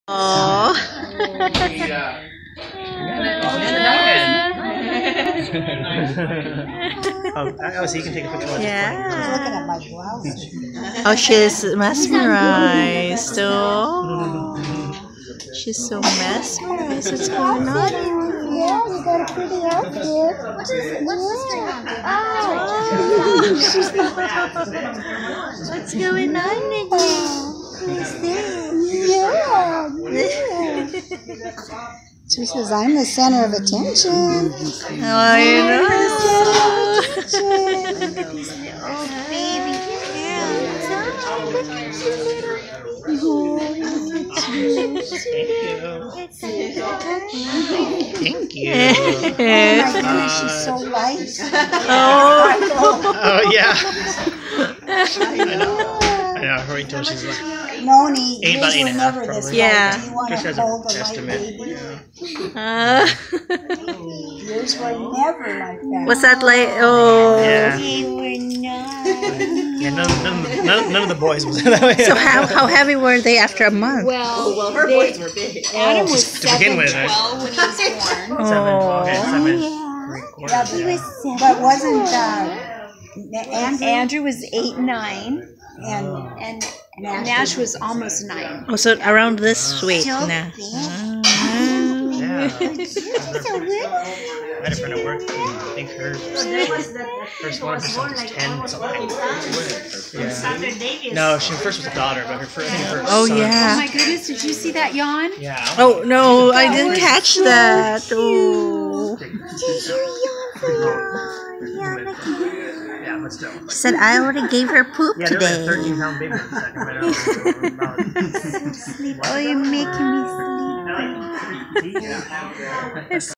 Oh. Oh, so you can take a picture. Yeah. She's looking at my blouse. Oh, she's mesmerized. Oh. She's so mesmerized. What's going on? Yeah, you got a pretty outfit. What's going on with you? Who's this? Yeah. She says, I'm the center of attention. Oh, you know. Oh, baby. Thank you. Oh my goodness, she's so light. Oh. Oh yeah. I know. Her until she's like Noni, About yours eight were and a half, never this probably. Yeah. light. Do you want just to as a hold a light estimate. baby? Yeah. Yours were never like that. What's that like? Oh. Yeah. You were not. Yeah. None of the boys was that way. So how heavy were they after a month? Well, Her boys were big. Adam was To begin with, 7'12" when he was born. 7, Yeah, 3/4. but wasn't Andrew Andrew was 8'9", and and Nash was almost 9. Oh, so around this weight now. Yeah. I had a friend at work. I think her first one was 10 something. Yeah. No, she first was a daughter, but her first. I think her Oh, son. Oh yeah. my goodness, did you see that yawn? Yeah. Oh, no, I didn't catch that. Oh. Yeah, but still. She said, I already gave her poop Yeah, they're like a today. 13-pound baby. Oh, you're making me sleep. Yeah.